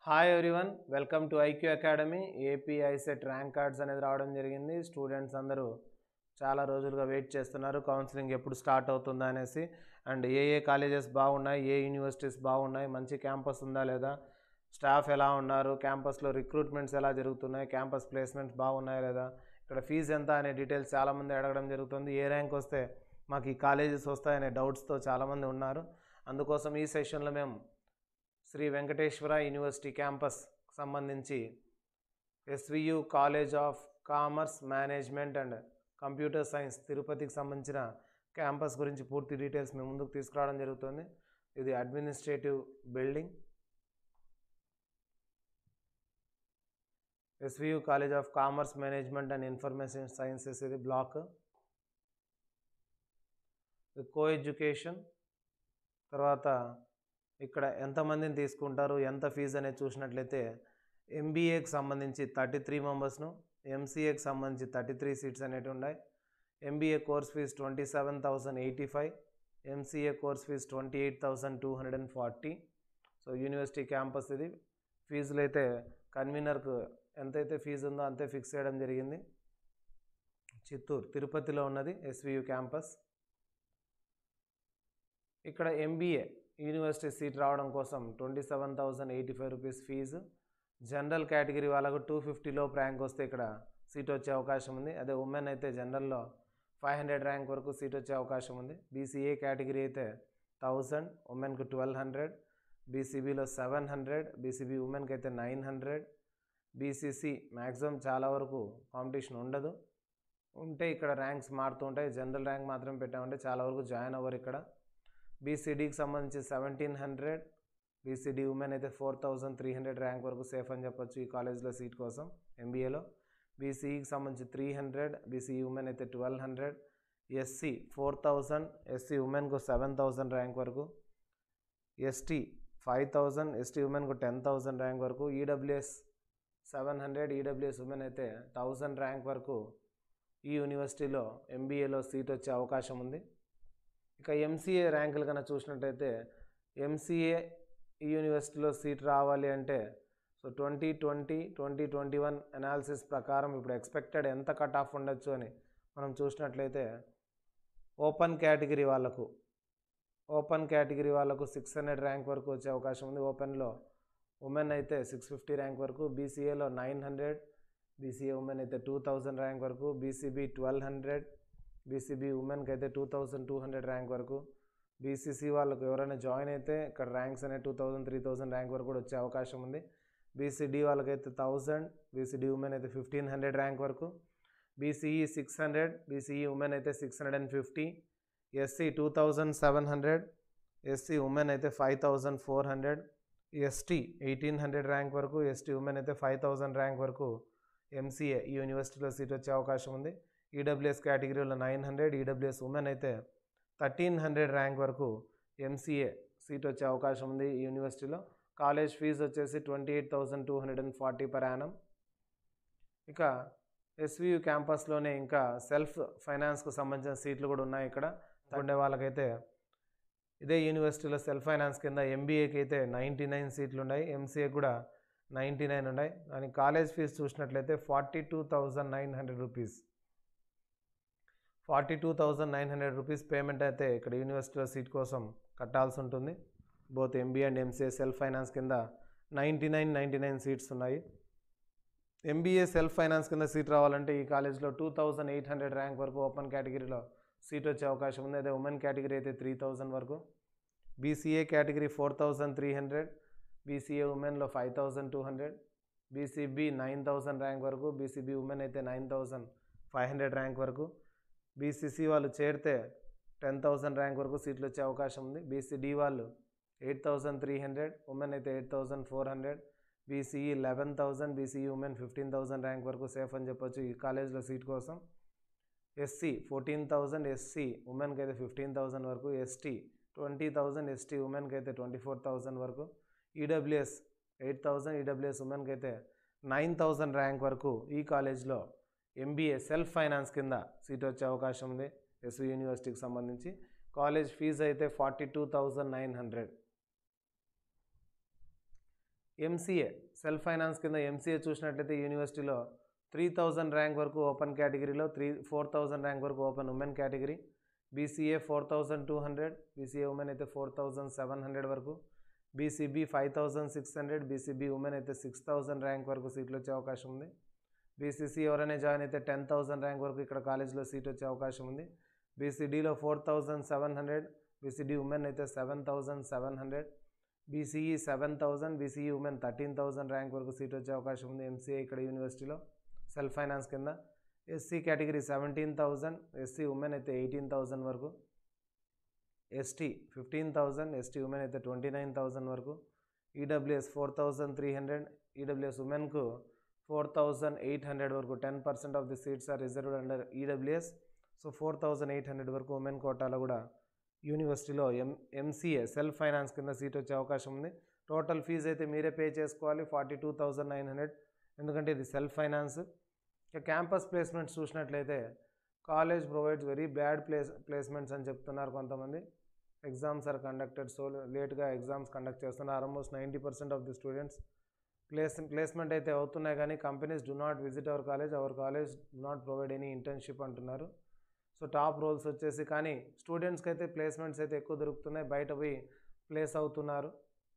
Hi everyone, welcome to IQ academy. AP ICET rank cards అనేది రావడం జరిగింది. Students అందరూ చాలా రోజులుగా వెయిట్ చేస్తున్నారు కౌన్సిలింగ్ ఎప్పుడు స్టార్ట్ అవుతుందా అనేసి. అండ్ ఏ కాలేజెస్ బాగున్నాయి, ఏ యూనివర్సిటీస్ బాగున్నాయి, మంచి క్యాంపస్ ఉందా లేదా, స్టాఫ్ ఎలా ఉన్నారు, క్యాంపస్లో రిక్రూట్మెంట్స్ ఎలా జరుగుతున్నాయి, క్యాంపస్ ప్లేస్మెంట్స్ బాగున్నాయా లేదా, ఇక్కడ ఫీజు ఎంత అనే డీటెయిల్స్ చాలామంది అడగడం జరుగుతుంది. ఏ ర్యాంక్ వస్తే మాకు ఈ కాలేజెస్ వస్తాయనే డౌట్స్తో చాలామంది ఉన్నారు. అందుకోసం ఈ సెషన్లో మేము శ్రీ వెంకటేశ్వర యూనివర్సిటీ క్యాంపస్ సంబంధించి SVU college of commerce management and computer science తిరుపతికి సంబంధించిన క్యాంపస్ గురించి పూర్తి డీటెయిల్స్ మేము ముందుకు తీసుకురావడం జరుగుతుంది. ఇది administrative building. SVU college of commerce management and information sciences ఇది బ్లాక్. Co education. తర్వాత ఇక్కడ ఎంతమందిని తీసుకుంటారు, ఎంత ఫీజు అనేది చూసినట్లయితే MBAకి సంబంధించి 33 మెంబర్స్ను, MCAకి సంబంధించి 33 సీట్స్ అనేవి ఉన్నాయి. MBA course fee 27,085, MCA course fee 28,240. So university campus ఇది. ఫీజులు అయితే కన్వీనర్కు ఎంతైతే ఫీజు ఉందో అంతే ఫిక్స్ చేయడం జరిగింది. చిత్తూరు తిరుపతిలో ఉన్నది SVU క్యాంపస్. ఇక్కడ MBA యూనివర్సిటీ సీట్ రావడం కోసం 27,085 రూపీస్ ఫీజు. జనరల్ కేటగిరీ వాళ్ళకు 250 లోపు ర్యాంక్ వస్తే ఇక్కడ సీట్ వచ్చే అవకాశం ఉంది. అదే ఉమెన్ అయితే జనరల్లో 500 ర్యాంక్ వరకు సీట్ వచ్చే అవకాశం ఉంది. BCA కేటగిరీ అయితే 1000, ఉమెన్కు 1200, BCBలో 700, BCB ఉమెన్కి అయితే 900, BCC మ్యాక్సిమం చాలా వరకు కాంపిటీషన్ ఉండదు, ఉంటే ఇక్కడ ర్యాంక్స్ మారుతూ ఉంటాయి. జనరల్ ర్యాంక్ మాత్రం పెట్టామంటే చాలా వరకు జాయిన్ అవ్వరు ఇక్కడ. BCDకి సంబంధించి 1700, BCD ఉమెన్ అయితే 4300 ర్యాంక్ వరకు సేఫ్ అని చెప్పొచ్చు ఈ కాలేజ్లో సీట్ కోసం MBAలో. BCEకి సంబంధించి 300, BCE ఉమెన్ అయితే 1200, SC 4000, SC ఉమెన్కు 7000 ర్యాంక్ వరకు, ST 5000, ST ఉమెన్కు 10,000 ర్యాంక్ వరకు, EWS 700, EWS ఉమెన్ అయితే 1000 ర్యాంక్ వరకు ఈ యూనివర్సిటీలో MBAలో సీట్ వచ్చే అవకాశం ఉంది. ఇక MCA ర్యాంకులు కన్నా చూసినట్టయితే MCA ఈ యూనివర్సిటీలో సీట్ రావాలి అంటే సో 2020, 2021 అనాలిసిస్ ప్రకారం ఇప్పుడు ఎక్స్పెక్టెడ్ ఎంత కట్ ఆఫ్ ఉండొచ్చు అని మనం చూసినట్లయితే ఓపెన్ కేటగిరీ వాళ్ళకు 600 ర్యాంక్ వరకు వచ్చే అవకాశం ఉంది. ఓపెన్లో ఉమెన్ అయితే 650 ర్యాంక్ వరకు, BCAలో 900, BCA ఉమెన్ అయితే 2000 ర్యాంక్ వరకు, BCB 1200, BCB ఉమెన్కి అయితే 2200 ర్యాంక్ వరకు, BCC వాళ్ళకు ఎవరైనా జాయిన్ అయితే ఇక్కడ ర్యాంక్స్ అనేది 2000, 3000 ర్యాంక్ వరకు కూడా వచ్చే అవకాశం ఉంది. BCD వాళ్ళకైతే 1000, BCD ఉమెన్ అయితే 1500 ర్యాంక్ వరకు, BCE 600, BCE ఉమెన్ అయితే 650, SC 2700, SC ఉమెన్ అయితే 5400, ST 1800 ర్యాంక్ వరకు, ST ఉమెన్ అయితే 5000 ర్యాంక్ వరకు MCA ఈ యూనివర్సిటీలో సీట్ వచ్చే అవకాశం ఉంది. EWS కేటగిరీలో 900, EWS ఉమెన్ అయితే 1300 ర్యాంక్ వరకు MCA సీట్ వచ్చే అవకాశం ఉంది ఈ యూనివర్సిటీలో. కాలేజ్ ఫీజు వచ్చేసి 28,240 పర్ యానం. ఇక SVU క్యాంపస్లోనే ఇంకా సెల్ఫ్ ఫైనాన్స్కు సంబంధించిన సీట్లు కూడా ఉన్నాయి. ఇక్కడ ఉండే వాళ్ళకైతే ఇదే యూనివర్సిటీలో సెల్ఫ్ ఫైనాన్స్ కింద MBAకి అయితే 99 సీట్లు ఉన్నాయి, MCA కూడా 99 ఉన్నాయి. దానికి కాలేజ్ ఫీజు చూసినట్లయితే 42,900 రూపీస్, 42,900 రూపీస్ పేమెంట్ అయితే ఇక్కడ యూనివర్సిటీలో సీట్ కోసం కట్టాల్సి ఉంటుంది. Both MBA and MCA self finance కింద 99 సీట్స్ ఉన్నాయి. MBA సెల్ఫ్ ఫైనాన్స్ కింద సీట్ రావాలంటే ఈ కాలేజ్లో 2800 ర్యాంక్ వరకు ఓపెన్ కేటగిరీలో సీట్ వచ్చే అవకాశం ఉంది. అదే ఉమెన్ కేటగిరీ అయితే 3000 వరకు, BCA కేటగిరీ 4300, BCA ఉమెన్లో 5200, BCB 9000 ర్యాంక్ వరకు, BCB ఉమెన్ అయితే 9500 ర్యాంక్ వరకు, BCC వాళ్ళు చేరితే 10,000 ర్యాంక్ వరకు సీట్లు వచ్చే అవకాశం ఉంది. BCD వాళ్ళు 8300, ఉమెన్ అయితే 8400, BCE 11,000, BCE ఉమెన్ 15,000 ర్యాంక్ వరకు సేఫ్ అని చెప్పొచ్చు ఈ కాలేజ్లో సీట్ కోసం. SC 14,000, SC ఉమెన్కి అయితే 15,000 వరకు, ST 20,000, ST ఉమెన్కి అయితే 24,000 వరకు, EWS 8,000, EWS ఉమెన్కి అయితే 9,000 ర్యాంక్ వరకు ఈ కాలేజ్లో MBA సెల్ఫ్ ఫైనాన్స్ కింద సీట్ వచ్చే అవకాశం ఉంది SVU యూనివర్సిటీకి సంబంధించి. కాలేజ్ ఫీజు అయితే 42,900. ఎంసీఏ సెల్ఫ్ ఫైనాన్స్ కింద ఎంసీఏ చూసినట్లయితే యూనివర్సిటీలో 3000 ర్యాంక్ వరకు ఓపెన్ కేటగిరీలో 4000 ర్యాంక్ వరకు open women category, BCA 4200, BCA women అయితే 4700 వరకు, బీసీబీ 5600, బీసీబీ ఉమెన్ అయితే 6000 ర్యాంక్ వరకు సీట్లు వచ్చే అవకాశం ఉంది. బీసీసీ ఎవరైనా జాయిన్ అయితే 10,000 ర్యాంక్ వరకు ఇక్కడ కాలేజ్లో సీట్ వచ్చే అవకాశం ఉంది. బీసీడీలో 4700, బీసీడీ ఉమెన్ అయితే 7700, బీసీఈ 7000, బీసీఈ ఉమెన్ 13,000 ర్యాంక్ వరకు సీట్ వచ్చే అవకాశం ఉంది ఎంసీఏ ఇక్కడ యూనివర్సిటీలో సెల్ఫ్ ఫైనాన్స్ కింద. ఎస్సీ కేటగిరీ 17,000, ఎస్సీ ఉమెన్ అయితే 18,000 వరకు, ఎస్టీ 15,000, ఎస్టీ ఉమెన్ అయితే 29,000 వరకు, ఈడబ్ల్యూఎస్ 4,300, ఈడబ్ల్యూఎస్ ఉమెన్కు 4,800 వరకు. 10% of the seats are reserved under EWS. So 4,800 వరకు ఉమెన్ కోటాలో కూడా యూనివర్సిటీలో ఎంసీఏ సెల్ఫ్ ఫైనాన్స్ కింద సీట్ వచ్చే అవకాశం ఉంది. టోటల్ ఫీజు అయితే మీరే పే చేసుకోవాలి 42,900, ఎందుకంటే ఇది సెల్ఫ్ ఫైనాన్స్. ఇక క్యాంపస్ ప్లేస్మెంట్స్ చూసినట్లయితే college provides very bad placements అని చెప్తున్నారు కొంతమంది. ఎగ్జామ్స్ ఆర్ కండక్టెడ్ సో లేట్గా ఎగ్జామ్స్ కండక్ట్ చేస్తున్నారు. Almost 90% of the students placement అయితే అవుతున్నాయి, కానీ companies do not visit our college do not provide any internship అంటున్నారు. సో టాప్ రోల్స్ వచ్చేసి, కానీ స్టూడెంట్స్కి అయితే ప్లేస్మెంట్స్ అయితే ఎక్కువ దొరుకుతున్నాయి, బయట పోయి ప్లేస్ అవుతున్నారు,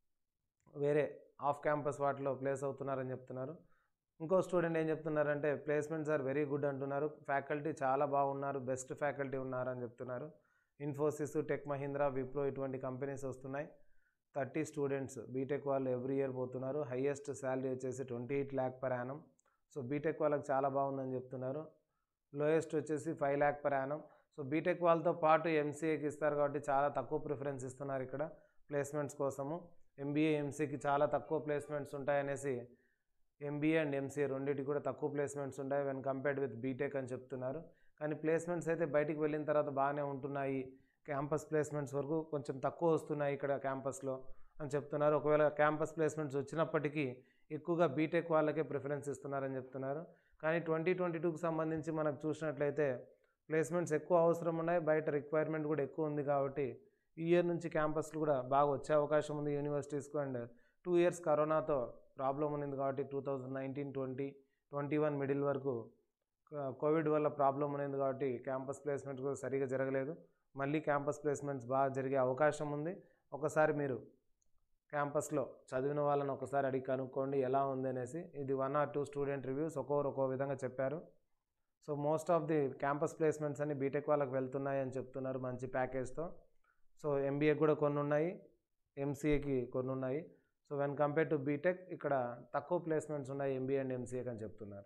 వేరే ఆఫ్ క్యాంపస్ వాటిలో ప్లేస్ అవుతున్నారని చెప్తున్నారు. ఇంకో స్టూడెంట్ ఏం చెప్తున్నారంటే ప్లేస్మెంట్స్ ఆర్ వెరీ గుడ్ అంటున్నారు, ఫ్యాకల్టీ చాలా బాగున్నారు, బెస్ట్ ఫ్యాకల్టీ ఉన్నారని చెప్తున్నారు. ఇన్ఫోసిస్, టెక్ మహీంద్రా, విప్రో ఇటువంటి కంపెనీస్ వస్తున్నాయి. 30 స్టూడెంట్స్ బీటెక్ వాళ్ళు ఎవ్రీ ఇయర్ పోతున్నారు. హైయెస్ట్ శాలరీ వచ్చేసి 28 lakh per annum. So B Tech వాళ్ళకి చాలా బాగుందని చెప్తున్నారు. లోయెస్ట్ వచ్చేసి 5 lakh per annum. So B Tech వాళ్ళతో పాటు ఎంసీఏకి ఇస్తారు కాబట్టి చాలా తక్కువ ప్రిఫరెన్స్ ఇస్తున్నారు ఇక్కడ ప్లేస్మెంట్స్ కోసము. ఎంబీఏ ఎంసీకి చాలా తక్కువ ప్లేస్మెంట్స్ ఉంటాయనేసి ఎంబీఏ అండ్ ఎంసీఏ రెండింటికి కూడా తక్కువ ప్లేస్మెంట్స్ ఉంటాయి వెన్ కంపేర్డ్ విత్ బీటెక్ అని చెప్తున్నారు. కానీ ప్లేస్మెంట్స్ అయితే బయటికి వెళ్ళిన తర్వాత బాగానే ఉంటున్నాయి, క్యాంపస్ ప్లేస్మెంట్స్ వరకు కొంచెం తక్కువ వస్తున్నాయి ఇక్కడ క్యాంపస్లో అని చెప్తున్నారు. ఒకవేళ క్యాంపస్ ప్లేస్మెంట్స్ వచ్చినప్పటికీ ఎక్కువగా బీటెక్ వాళ్ళకే ప్రిఫరెన్స్ ఇస్తున్నారని చెప్తున్నారు. కానీ 2022కి సంబంధించి మనకు చూసినట్లయితే ప్లేస్మెంట్స్ ఎక్కువ అవసరం ఉన్నాయి, బయట రిక్వైర్మెంట్ కూడా ఎక్కువ ఉంది కాబట్టి ఈ ఇయర్ నుంచి క్యాంపస్లు కూడా బాగా వచ్చే అవకాశం ఉంది యూనివర్సిటీస్కు. అండ్ 2 years కరోనాతో ప్రాబ్లం ఉంది కాబట్టి 2019, 20, 21 మిడిల్ వరకు కోవిడ్ వల్ల ప్రాబ్లం ఉంది కాబట్టి క్యాంపస్ ప్లేస్మెంట్స్ కూడా సరిగా జరగలేదు. మళ్ళీ క్యాంపస్ ప్లేస్మెంట్స్ బాగా జరిగే అవకాశం ఉంది. ఒకసారి మీరు క్యాంపస్లో చదివిన వాళ్ళని ఒకసారి అడిగి కనుక్కోండి ఎలా ఉంది అనేసి. ఇది 1 or 2 స్టూడెంట్ రివ్యూస్ ఒక్కో విధంగా చెప్పారు. So most of the campus placements అన్ని బీటెక్ వాళ్ళకి వెళ్తున్నాయి అని చెప్తున్నారు మంచి ప్యాకేజ్తో. సో ఎంబీఏ కూడా కొన్ని ఉన్నాయి, ఎంసీఏకి కొన్ని ఉన్నాయి. So when compare to B Tech ఇక్కడ తక్కువ ప్లేస్మెంట్స్ ఉన్నాయి ఎంబీఏ అండ్ ఎంసీఏకి అని చెప్తున్నారు.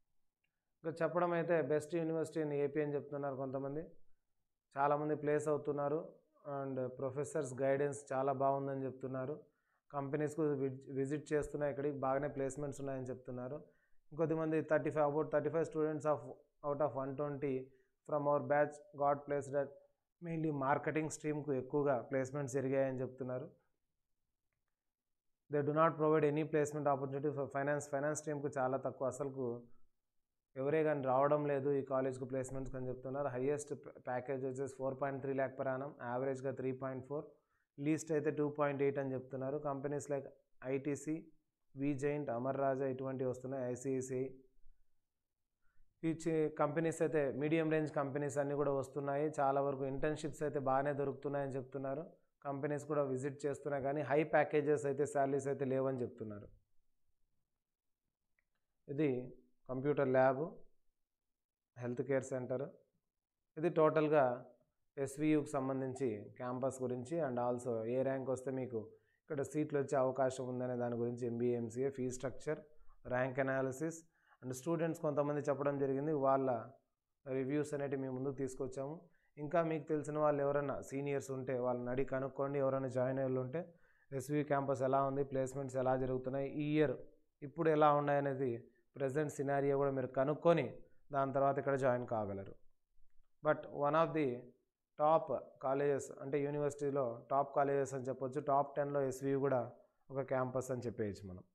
ఇంకా చెప్పడం అయితే బెస్ట్ యూనివర్సిటీ ఇన్ ఏపీ అని చెప్తున్నారు కొంతమంది. చాలామంది ప్లేస్ అవుతున్నారు అండ్ ప్రొఫెసర్స్ గైడెన్స్ చాలా బాగుందని చెప్తున్నారు. కంపెనీస్కు విజిట్ చేస్తున్నాయి, ఇక్కడికి బాగానే ప్లేస్మెంట్స్ ఉన్నాయని చెప్తున్నారు. ఇంకొద్దిమంది 35 students out of 120 from our batch got placed at mainly marketing స్ట్రీమ్కు ఎక్కువగా ప్లేస్మెంట్స్ జరిగాయని చెప్తున్నారు. They do not provide any placement opportunity for finance స్ట్రీమ్కు చాలా తక్కువ, అసలుకు ఎవరే కానీ రావడం లేదు ఈ కాలేజ్కు ప్లేస్మెంట్స్ అని చెప్తున్నారు. హైయెస్ట్ ప్యాకేజ్ వచ్చేసి 4.3 lakh per annum, యావరేజ్గా 3.4, లీస్ట్ అయితే 2.8 అని చెప్తున్నారు. కంపెనీస్ లైక్ ఐటీసీ, విజైంట్, అమర్ రాజా ఇటువంటివి వస్తున్నాయి. ఐసిఐసిఐ ఈ కంపెనీస్ అయితే మీడియం రేంజ్ కంపెనీస్ అన్నీ కూడా వస్తున్నాయి. చాలా వరకు ఇంటర్న్షిప్స్ అయితే బాగానే దొరుకుతున్నాయని చెప్తున్నారు. కంపెనీస్ కూడా విజిట్ చేస్తున్నాయి, కానీ హై ప్యాకేజెస్ అయితే శాలరీస్ అయితే లేవని చెప్తున్నారు. ఇది computer lab, health care centre. ఇది టోటల్గా ఎస్వియుకి సంబంధించి క్యాంపస్ గురించి అండ్ ఆల్సో ఏ ర్యాంక్ వస్తే మీకు ఇక్కడ సీట్లు వచ్చే అవకాశం ఉందనే దాని గురించి MBA MCA fee structure, rank analysis and students కొంతమంది చెప్పడం జరిగింది, వాళ్ళ రివ్యూస్ అనేవి మేము ముందుకు తీసుకొచ్చాము. ఇంకా మీకు తెలిసిన వాళ్ళు ఎవరైనా సీనియర్స్ ఉంటే వాళ్ళని అడిగి కనుక్కోండి. ఎవరైనా జాయిన్ అయ్యి ఉంటే ఎస్వి క్యాంపస్ ఎలా ఉంది, ప్లేస్మెంట్స్ ఎలా జరుగుతున్నాయి, ఈ ఇయర్ ఇప్పుడు ఎలా ఉన్నాయనేది ప్రజెంట్ సినారియో కూడా మీరు కనుక్కొని దాని తర్వాత ఇక్కడ జాయిన్ కాగలరు. But one of the top colleges అంటే యూనివర్సిటీలో టాప్ కాలేజెస్ అని చెప్పొచ్చు. టాప్ 10లో ఎస్వియు కూడా ఒక క్యాంపస్ అని చెప్పేయచ్చు మనం.